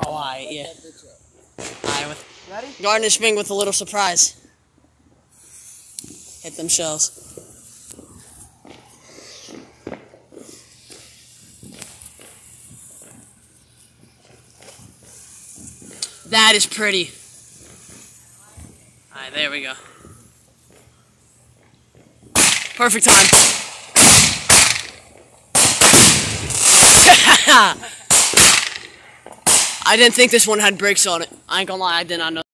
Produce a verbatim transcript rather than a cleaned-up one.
Oh, alright, yeah. Alright, with Ready? garnish wing with a little surprise. Hit them shells. That is pretty. Alright, there we go. Perfect time. I didn't think this one had brakes on it. I ain't gonna lie, I did not know.